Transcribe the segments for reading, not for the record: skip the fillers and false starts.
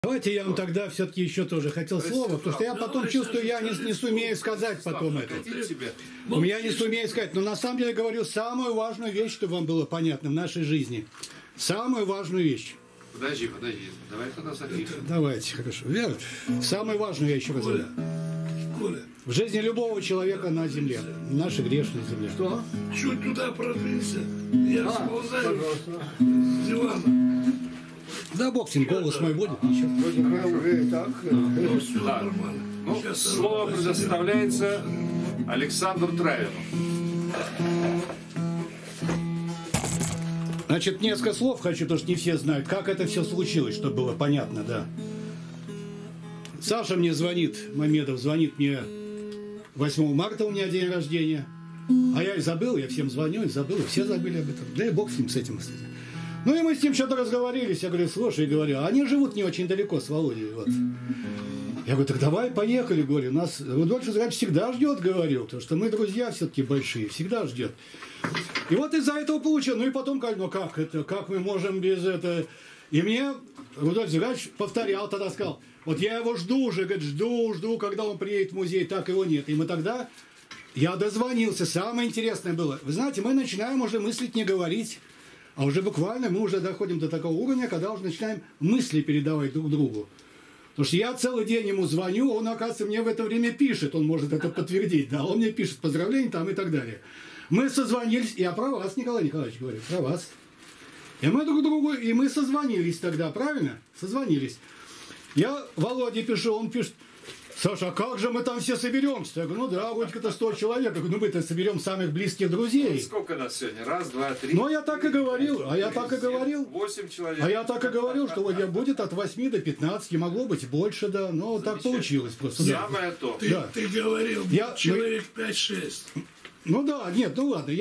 Давайте я вам тогда все-таки еще тоже хотел слово, потому что я потом чувствую, я не сумею сказать потом это. Я не сумею сказать, но на самом деле говорю самую важную вещь, чтобы вам было понятно в нашей жизни. Самую важную вещь. Подожди, давай тогда запишем. Давайте, хорошо. Вера, самую важную я еще раз говорю. В жизни любого человека на земле, в нашей грешной земле. Что? Чуть туда продвинься. Я сползаю с дивана. Да, бог с ним, голос мой будет, ничего. Ну, все нормально. Ну, слово предоставляется Александру Травину. Значит, несколько слов хочу, потому что не все знают, как это все случилось, чтобы было понятно, да. Саша мне звонит, Мамедов звонит мне 8 марта, у меня день рождения. А я и забыл, я всем звоню, и забыл, и все забыли об этом. Да и бог с ним, с этим. Ну и мы с ним что-то разговорились, я говорю, слушай, говорю, они живут не очень далеко с Володей, вот. Я говорю, так давай, поехали, говорю, нас Рудольф Израилевич всегда ждет, говорю, потому что мы друзья все-таки большие, всегда ждет. И вот из-за этого получил, ну и потом, ну как это, как мы можем без этого... И мне Рудольф Израилевич повторял, тогда сказал, вот я его жду уже, говорит, жду, когда он приедет в музей, так его нет. И мы тогда, я дозвонился, самое интересное было, вы знаете, мы начинаем уже мыслить, не говорить, а уже буквально мы уже доходим до такого уровня, когда уже начинаем мысли передавать друг другу. Потому что я целый день ему звоню, он, оказывается, мне в это время пишет, он может это подтвердить, да, он мне пишет поздравления там и так далее. Мы созвонились, я про вас, Николай Николаевич, говорю, про вас. И мы друг другу, и мы созвонились тогда, правильно? Созвонились. Я Володе пишу, он пишет, Саша, а как же мы там все соберемся? Я говорю, ну да, Володька-то 100 человек. Я говорю, ну мы-то соберем самых близких друзей. Сколько нас сегодня? Раз, два, три. Ну, я так и говорил, 8 человек. А я так и говорил, что вот будет от 8 до 15, могло быть больше, да, но так получилось просто. Самое то. Ты говорил, человек 5-6. Ну да, нет, ну ладно.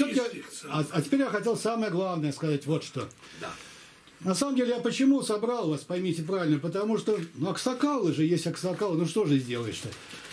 А теперь я хотел самое главное сказать вот что. Да. На самом деле, я почему собрал вас, поймите правильно, потому что, ну, аксакалы же, есть аксакалы, ну что же сделаешь-то?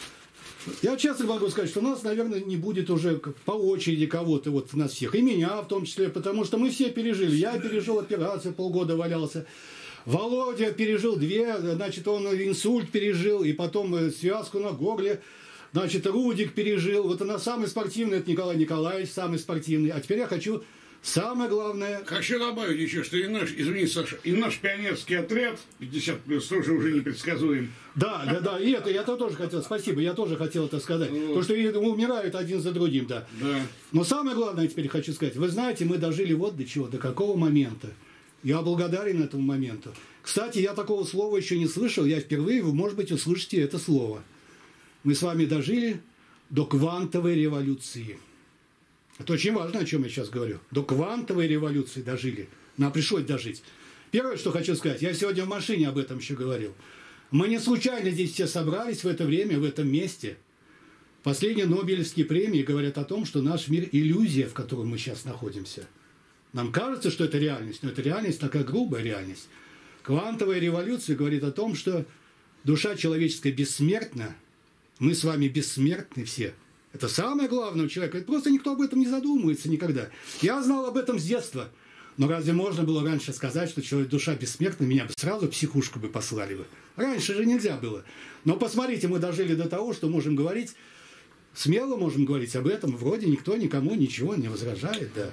Я честно могу сказать, что у нас, наверное, не будет уже по очереди кого-то, вот нас всех, и меня в том числе, потому что мы все пережили. Я пережил операцию, полгода валялся. Володя пережил 2, значит, он инсульт пережил, и потом связку на горле. Значит, Рудик пережил. Вот она самый спортивный, это Николай Николаевич, самый спортивный. А теперь я хочу самое главное... Хочу добавить еще, что и наш, извини, Саша, и наш пионерский отряд 50+ тоже уже непредсказуем. Да, и это тоже хотел, спасибо, я тоже хотел это сказать. Вот. Потому что умирают один за другим, да. Но самое главное теперь хочу сказать. Вы знаете, мы дожили вот до чего, до какого момента. Я благодарен этому моменту. Кстати, я такого слова еще не слышал. Я впервые, вы, может быть, услышите это слово. Мы с вами дожили до квантовой революции. Это очень важно, о чем я сейчас говорю. До квантовой революции дожили. Нам пришлось дожить. Первое, что хочу сказать, я сегодня в машине об этом еще говорил. Мы не случайно здесь все собрались в это время, в этом месте. Последние Нобелевские премии говорят о том, что наш мир – иллюзия, в которой мы сейчас находимся. Нам кажется, что это реальность, но это реальность, такая грубая реальность. Квантовая революция говорит о том, что душа человеческая бессмертна. Мы с вами бессмертны все. Это самое главное у человека. Просто никто об этом не задумывается никогда. Я знал об этом с детства. Но разве можно было раньше сказать, что человек, душа бессмертна, меня бы сразу в психушку бы послали бы? Раньше же нельзя было. Но посмотрите, мы дожили до того, что можем говорить, смело можем говорить об этом. Вроде никто никому ничего не возражает, да.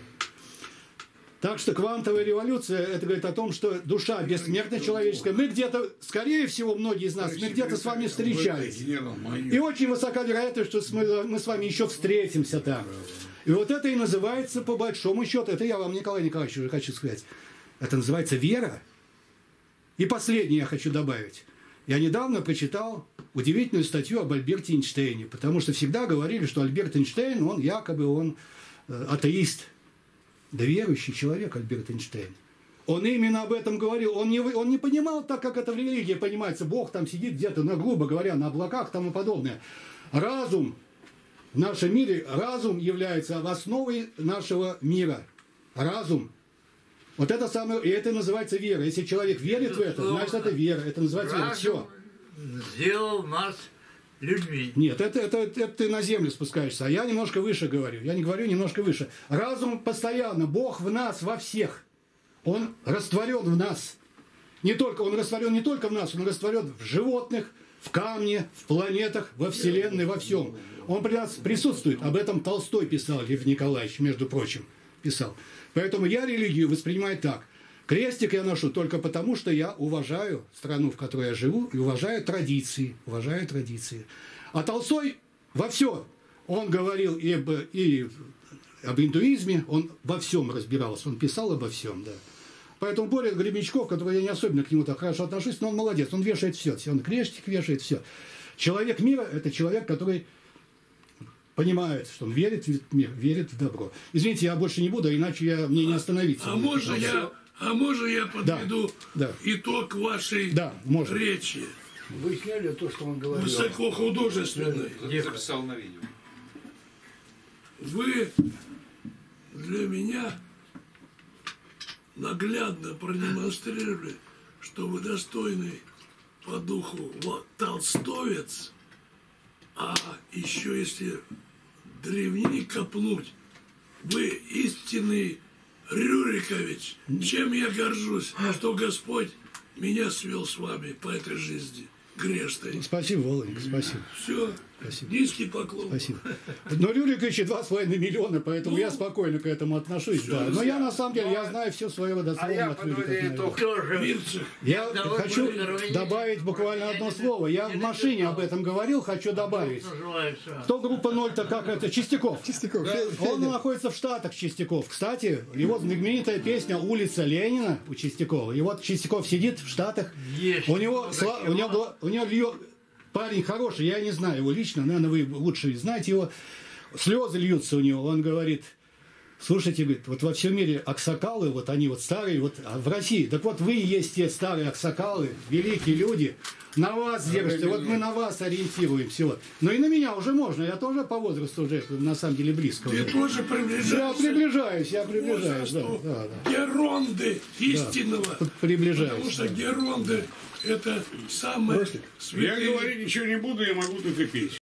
Так что квантовая революция, это говорит о том, что душа бессмертная человеческая. Мы где-то, скорее всего, многие из нас, мы где-то с вами встречались. И очень высока вероятность, что мы с вами еще встретимся там. И вот это и называется, по большому счету, это я вам, Николай Николаевич, уже хочу сказать, это называется вера. И последнее я хочу добавить. Я недавно прочитал удивительную статью об Альберте Эйнштейне, потому что всегда говорили, что Альберт Эйнштейн, он якобы атеист. Да верующий человек Альберт Эйнштейн. Он именно об этом говорил. Он не понимал так, как это в религии понимается. Бог там сидит где-то, грубо говоря, на облаках там и подобное. Разум в нашем мире, разум является основой нашего мира. Разум. Вот это самое, и это называется вера. Если человек верит в это, значит это вера. Это называется вера. Все. Сделал нас людьми. Нет, это ты на землю спускаешься, а я немножко выше говорю. Я не говорю немножко выше. Разум постоянно, Бог в нас, во всех. Он растворен в нас. он растворен не только в нас, он растворен в животных, в камне, в планетах, во Вселенной, во всем. Он при нас присутствует. Об этом Толстой писал, Лев Николаевич, между прочим, писал. Поэтому я религию воспринимаю так. Крестик я ношу только потому, что я уважаю страну, в которой я живу, и уважаю традиции. А Толстой во всем. Он говорил и об индуизме, он во всем разбирался, он писал обо всем, да. Поэтому Боря Гребенщиков, который я не особенно к нему так хорошо отношусь, но он молодец, он вешает все, он крестик вешает, все. Человек мира – это человек, который понимает, что он верит в мир, верит в добро. Извините, я больше не буду, иначе мне не остановиться. А можно я подведу итог вашей речи? Вы сняли то, что он говорил. Высокохудожественной. Записал на видео. Вы для меня наглядно продемонстрировали, что вы достойный по духу толстовец, а еще если древнее копнуть, вы истинный Рюрикович, чем я горжусь, что Господь меня свел с вами по этой жизни грешной. Спасибо, Володенька, спасибо. Все, спасибо. низкий поклон. Спасибо. Но Рюрикович 2,5 миллиона, поэтому я спокойно к этому отношусь. Да. Но я на самом деле, я знаю все свое родословное от Рюрика. Я хочу добавить буквально одно слово. Я в машине об этом говорил, хочу добавить. Кто группа 0-то, как это? Чистяков. Он находится в Штатах, Чистяков. Кстати, его знаменитая песня «Улица Ленина» у Чистякова. И вот Чистяков сидит в Штатах. У него парень хороший, я не знаю его лично, наверное, вы лучше знаете его. Слезы льются у него. Он говорит: слушайте, говорит, вот во всем мире аксакалы, вот они вот старые, вот, а в России, так вот вы и есть те старые аксакалы, великие люди, на вас держите, вот мы на вас ориентируемся. Вот. Но и на меня уже можно, я тоже по возрасту уже, на самом деле, близко. Ты уже. тоже приближаешься? Я приближаюсь, да. Геронды истинного. Да, приближаюсь. Потому что Геронды — это самое Я говорить ничего не буду, я могу только петь.